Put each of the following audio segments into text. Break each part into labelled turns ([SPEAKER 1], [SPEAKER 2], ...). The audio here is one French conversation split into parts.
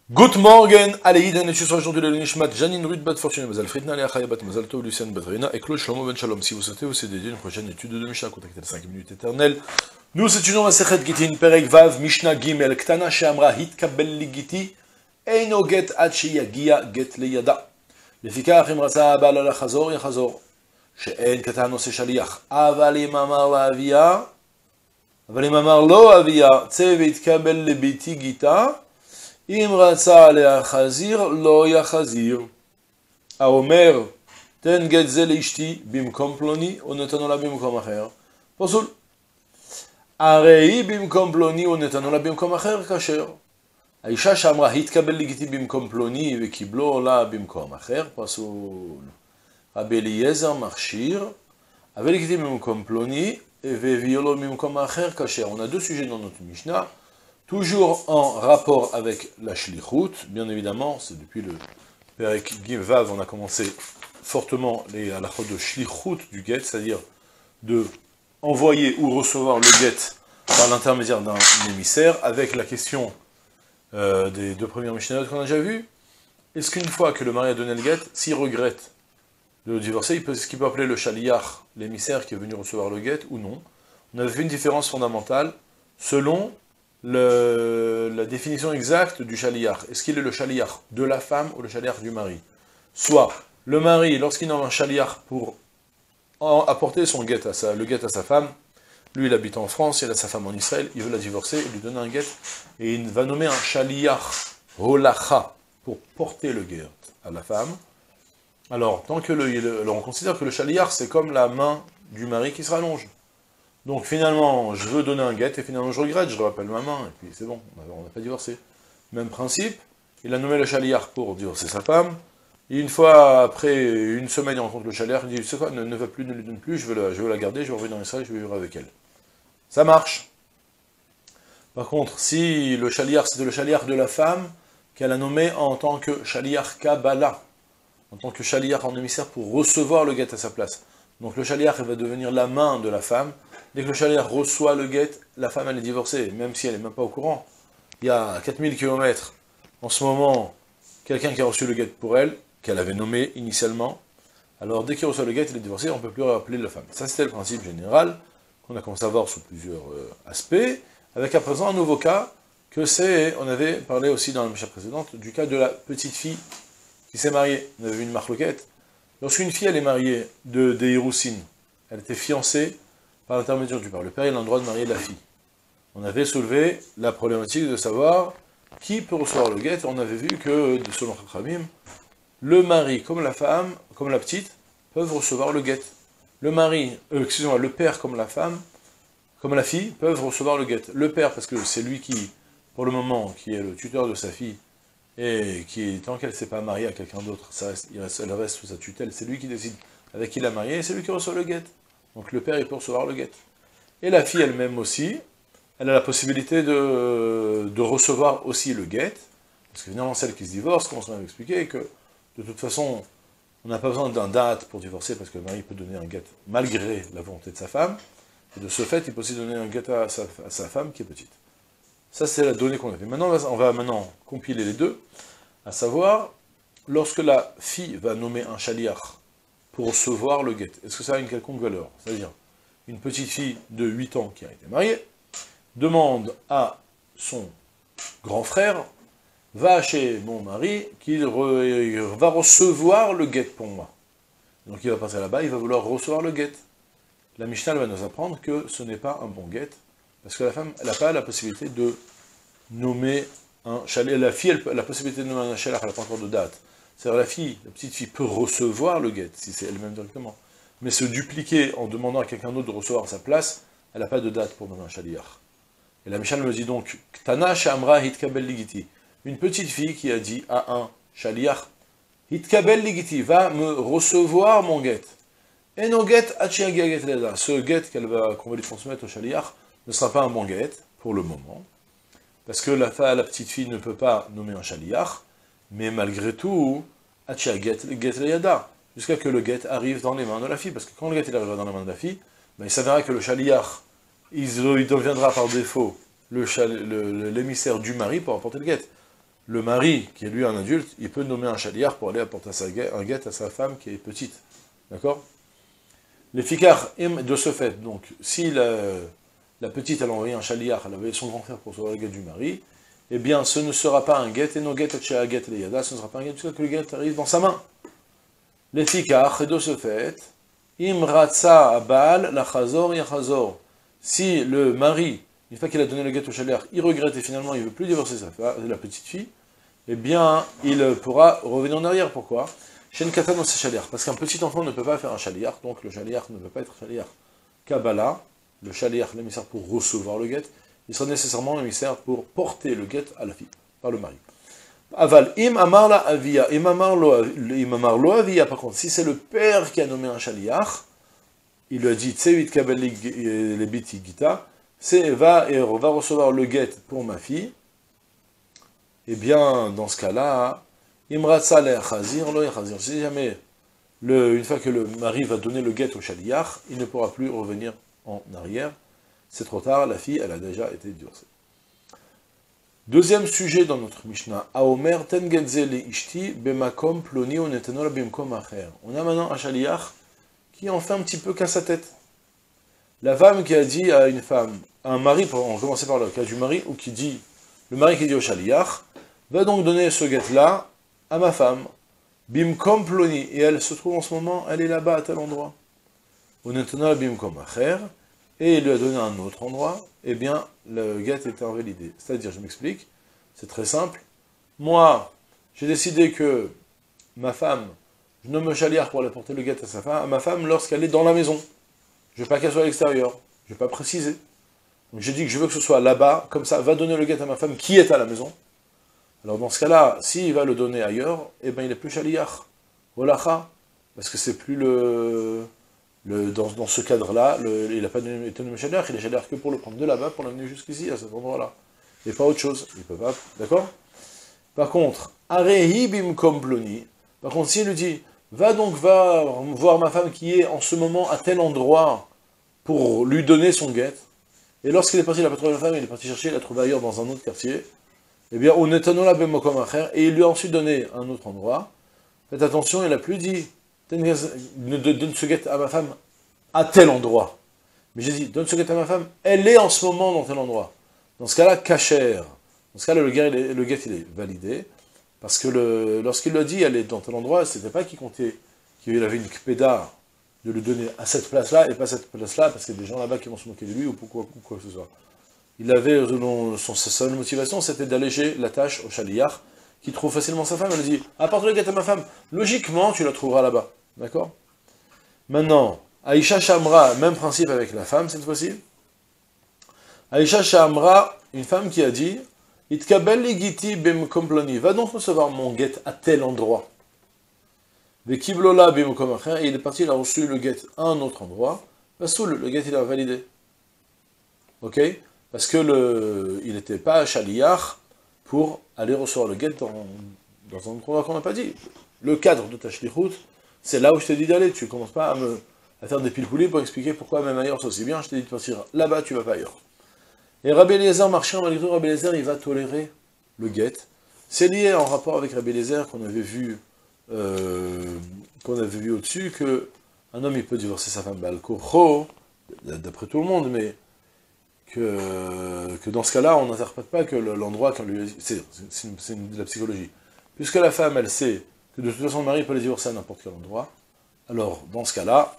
[SPEAKER 1] Good morning, allez, et ce soir aujourd'hui le Nishmat, Janine Ruth Bat Fortune, Mazal Fritna, Léa Chaya Bat Mazal Tov, Lucien Batrina et Claude Shlomo Ben Shalom. Si vous souhaitez vous dédier une prochaine étude de Mishnah, contactez les 5 minutes éternelles. Nous étudions la Sechet Gitin, Perek Vav, Mishnah Gimel, Ktana Sheamra, Hit Kabel Ligiti, Eino Get Achi Yagia Get Leyada. לפיכך אם רצה הבעל לחזור יחזור, שאין קטן עושה שליח, אבל אם אמר לא אביה, צא ויתקבל לביתי גיתה, אם רצה להחזיר, לא יחזיר. האומר, תן גט זה לאשתי במקום פלוני, או נתנו לה במקום אחר, פסול. הרי היא במקום פלוני, או נתנו לה במקום אחר, כשר. האישה שאמרה, התקבל לגיטי במקום פלוני, וקיבלו לה במקום אחר, פסול. רבי אליעזר מכשיר, אבל לגיטי במקום פלוני, והביאו לו במקום אחר, כשר. On a deux sujets dans notre Mishnah, toujours en rapport avec la shlichut, bien évidemment, c'est depuis le Perek Vav, on a commencé fortement les halachot de shlichut du get, c'est-à-dire de envoyer ou recevoir le get par l'intermédiaire d'un émissaire, avec la question des deux premières Mishnayot qu'on a déjà vues. Est-ce qu'une fois que le mari a donné le get, s'il regrette de le divorcer, est-ce qu'il peut appeler le shaliach, l'émissaire qui est venu recevoir le get, ou non? On avait fait une différence fondamentale selon la définition exacte du shaliach. Est-ce qu'il est le shaliach de la femme ou le shaliach du mari? Soit le mari, lorsqu'il envoie un shaliach pour apporter son get le get à sa femme, lui il habite en France, il a sa femme en Israël, il veut la divorcer, il lui donne un get, et il va nommer un shaliach holacha pour porter le get à la femme. Alors, alors on considère que le shaliach c'est comme la main du mari qui se rallonge. Donc finalement, je veux donner un get, et finalement je regrette, je rappelle ma main, et puis c'est bon, on n'a pas divorcé. Même principe, il a nommé le shaliach pour divorcer sa femme, et une fois, après une semaine, il rencontre le shaliach, il dit, c'est quoi, ne va plus, ne lui donne plus, je veux la garder, je vais revenir dans Israël, je vais vivre avec elle. Ça marche. Par contre, si le shaliach, c'était le shaliach de la femme, qu'elle a nommé en tant que shaliach Kabbalah, en tant que shaliach en émissaire pour recevoir le get à sa place. Donc le shaliach, il va devenir la main de la femme. Dès que le shaliach reçoit le get, la femme, elle est divorcée, même si elle n'est même pas au courant. Il y a 4000 km, en ce moment, quelqu'un qui a reçu le get pour elle, qu'elle avait nommé initialement. Alors dès qu'il reçoit le get, il est divorcé, on ne peut plus appeler la femme. Ça, c'était le principe général, qu'on a commencé à voir sous plusieurs aspects, avec à présent un nouveau cas, que c'est, on avait parlé aussi dans la Mishnah précédente, du cas de la petite fille qui s'est mariée. On avait vu une marloquette. Lorsqu'une fille, elle est mariée de Hirousin, elle était fiancée par l'intermédiaire du père. Le père, il a le droit de marier la fille. On avait soulevé la problématique de savoir qui peut recevoir le get. On avait vu que, selon Chachamim, le mari, comme la femme, comme la petite, peuvent recevoir le get. Le père comme la femme, comme la fille, peuvent recevoir le get. Le père, parce que c'est lui qui, pour le moment, qui est le tuteur de sa fille, et qui, tant qu'elle ne s'est pas mariée à quelqu'un d'autre, elle reste sous sa tutelle, c'est lui qui décide avec qui la mariée, et c'est lui qui reçoit le get. Donc le père, il peut recevoir le get. Et la fille elle-même aussi, elle a la possibilité de recevoir aussi le get, parce que finalement, celle qui se divorce, comme on s'en avait expliqué, que de toute façon, on n'a pas besoin d'un date pour divorcer, parce que le mari peut donner un get malgré la volonté de sa femme, et de ce fait, il peut aussi donner un get à sa femme qui est petite. Ça, c'est la donnée qu'on a fait. Maintenant, on va maintenant compiler les deux, à savoir, lorsque la fille va nommer un shaliach pour recevoir le get, est-ce que ça a une quelconque valeur? C'est-à-dire, une petite fille de 8 ans qui a été mariée, demande à son grand frère, va chez mon mari, qu'il va recevoir le get pour moi. Donc il va passer là-bas, il va vouloir recevoir le get. La Mishnah va nous apprendre que ce n'est pas un bon get, parce que la femme, elle n'a pas la possibilité de nommer un shaliach. La fille, elle a la possibilité de nommer un shaliach, elle n'a pas encore de date. C'est-à-dire la petite fille peut recevoir le get, si c'est elle-même directement. Mais se dupliquer en demandant à quelqu'un d'autre de recevoir sa place, elle n'a pas de date pour nommer un shaliach. Et la Mishnah me dit donc, Ktana she'amra hitkabel ligiti. Une petite fille qui a dit à un shaliach, hitkabel ligiti, va me recevoir mon get. Et no get achiagia get leda. Ce get qu'on va lui transmettre au shaliach ne sera pas un bon get, pour le moment. Parce que la petite fille ne peut pas nommer un shaliach, mais malgré tout, achiagia get leda. Jusqu'à que le get arrive dans les mains de la fille. Parce que quand le get il arrivera dans les mains de la fille, ben, il s'avérera que le shaliach, il deviendra par défaut l'émissaire du mari pour apporter le get. le mari, qui est lui un adulte, il peut nommer un chaliar pour aller apporter un guet à sa femme qui est petite. D'accord? Les ficar, de ce fait, donc, si la petite, elle a envoyé un chaliar, elle avait son grand frère pour sauver le guet du mari, eh bien, ce ne sera pas un guet, et no guet et guet le yada, ce ne sera pas un guet, puisque le guet arrive dans sa main. Les ficar, et de ce fait, imratsa abal la chazor yachazor. Si le mari, une fois qu'il a donné le guet au chaliar, il regrette et finalement il ne veut plus divorcer la petite fille, eh bien, il pourra revenir en arrière. Pourquoi? Shen katan c'est chaliar. Parce qu'un petit enfant ne peut pas faire un chaliar, donc le chaliar ne peut pas être chaliar. Kabbalah, le chaliar, l'émissaire pour recevoir le guet, il sera nécessairement l'émissaire pour porter le guet à la fille, par le mari. Aval, im amar la avia, im amar lo avia, par contre, si c'est le père qui a nommé un chaliar, il lui a dit, tsevit kabel le biti gita, va recevoir le guet pour ma fille, eh bien, dans ce cas-là, imratsa le chazir, lo chazir. Si jamais, une fois que le mari va donner le guet au chaliar, il ne pourra plus revenir en arrière. C'est trop tard, la fille, elle a déjà été divorcée. Deuxième sujet dans notre Mishnah. Aomer ten gedze le ishti bemakom ploni ou netenol bimkom acher. On a maintenant un chaliar qui en fait un petit peu qu'à sa tête. La femme qui a dit à une femme, à un mari, on commençait par le cas du mari, ou qui dit, le mari qui dit au chaliar, va donc donner ce guet-là à ma femme, bimkom ploni, et elle se trouve en ce moment, elle est là-bas à tel endroit. Ou netenol bimkom acher, et il lui a donné un autre endroit, eh bien, le guet était invalidé. C'est-à-dire, je m'explique, c'est très simple. Moi, j'ai décidé que ma femme, je nomme un chaliar pour aller porter le guet à ma femme lorsqu'elle est dans la maison. Je ne veux pas qu'elle soit à l'extérieur, je ne vais pas préciser. Donc j'ai dit que je veux que ce soit là-bas, comme ça, va donner le guet à ma femme qui est à la maison. Alors dans ce cas-là, s'il va le donner ailleurs, eh bien il n'est plus chaliar. Olacha, parce que c'est plus dans ce cadre-là, il n'a pas été nommé chaliar, il est chaliar que pour le prendre de là-bas, pour l'amener jusqu'ici, à cet endroit-là. Et pas autre chose. Il peut pas, d'accord? Par contre, arehi bimkom ploni. Par contre, s'il lui dit, va voir ma femme qui est en ce moment à tel endroit pour lui donner son guet, et lorsqu'il est parti, il n'a pas trouvé la femme, il est parti chercher, il l'a trouvé ailleurs dans un autre quartier, eh bien, on etanola bimokom acher, et il lui a ensuite donné un autre endroit. Faites attention, il n'a plus dit, donne ce guet à ma femme à tel endroit. Mais j'ai dit, donne ce guet à ma femme, elle est en ce moment dans tel endroit. Dans ce cas-là, kasher. Dans ce cas-là, le guet, il est validé. Parce que lorsqu'il lui a dit, elle est dans tel endroit, c'était pas qu'il comptait qu'il avait une kpéda de le donner à cette place-là et pas à cette place-là, parce qu'il y a des gens là-bas qui vont se moquer de lui ou quoi que ce soit. Il avait, sa seule motivation, c'était d'alléger la tâche au chaliar, qui trouve facilement sa femme. Elle dit, apporte le guet à ma femme. Logiquement, tu la trouveras là-bas. D'accord? Maintenant, Aïcha Shamra, même principe avec la femme cette fois-ci. Aïcha Shamra, une femme qui a dit, Itkabel ligiti bimkom ploni, va donc recevoir mon guet à tel endroit. Vekiblola bimkom acher, et il est parti, il a reçu le guet à un autre endroit. Pasoul, le guet il a validé. Ok? Parce que il n'était pas chaliar pour aller recevoir le guet dans un endroit qu'on n'a pas dit. Le cadre de ta shlichut, c'est là où je t'ai dit d'aller. Tu ne commences pas à faire des pilpoulis pour expliquer pourquoi même ailleurs c'est aussi bien. Je t'ai dit de partir là-bas, tu ne vas pas ailleurs. Et Rabbi Eliezer, marchand, malgré tout, Rabbi Eliezer, il va tolérer le guet. C'est lié en rapport avec Rabbi Eliezer qu'on avait vu au-dessus, que un homme il peut divorcer sa femme Balkocho, d'après tout le monde, mais que dans ce cas-là, on n'interprète pas que l'endroit qu'on lui a dit, c'est de la psychologie. Puisque la femme, elle sait que de toute façon, le mari peut les divorcer à n'importe quel endroit, alors, dans ce cas-là,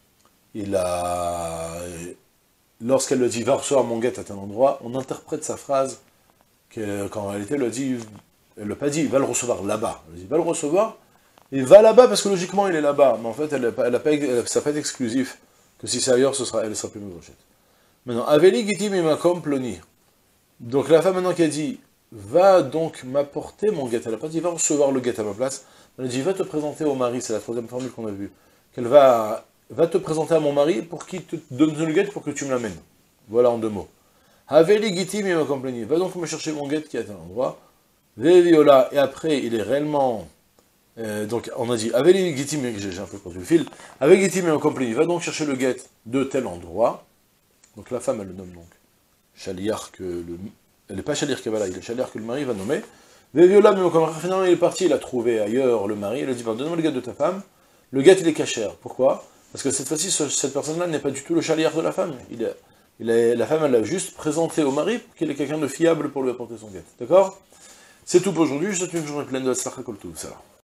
[SPEAKER 1] lorsqu'elle lui dit « va recevoir mon guet à tel endroit », on interprète sa phrase qu'en réalité, elle ne l'a pas dit « va le recevoir là-bas ». Elle dit « va le recevoir » et « va là-bas » parce que logiquement, il est là-bas. Mais en fait, ça n'a pas été exclusif, que si c'est ailleurs, elle sera plus brochette. Maintenant, « aveli giti mimakom ploni ». Donc la femme maintenant qui a dit « va donc m'apporter mon guet », elle n'a pas dit « va recevoir le guet à ma place », elle a dit « va te présenter au mari », c'est la troisième formule qu'on a vue, qu'elle va te présenter à mon mari pour qu'il te donne le guet pour que tu me l'amènes. Voilà en deux mots. Haveli giti mimakom ploni, va donc me chercher mon guet qui est à tel endroit, veviola, et après il est réellement... donc on a dit Haveli giti, j'ai un peu perdu le fil, Haveli giti mimakom ploni, va donc chercher le guet de tel endroit. Donc la femme, elle le nomme donc Chaliar, elle n'est pas Chaliar Kabbalah, il est Chaliar que le mari va nommer. Veviola, mais comme finalement il est parti, il a trouvé ailleurs le mari, il a dit, donne-moi le gâte de ta femme. Le gâte, il est cachère. Pourquoi? Parce que cette fois-ci, cette personne-là n'est pas du tout le chaliard de la femme. La femme, elle l'a juste présenté au mari pour qu'il ait quelqu'un de fiable pour lui apporter son gâte. D'accord? C'est tout pour aujourd'hui, je vous souhaite une journée pleine de tzlacha kol tov.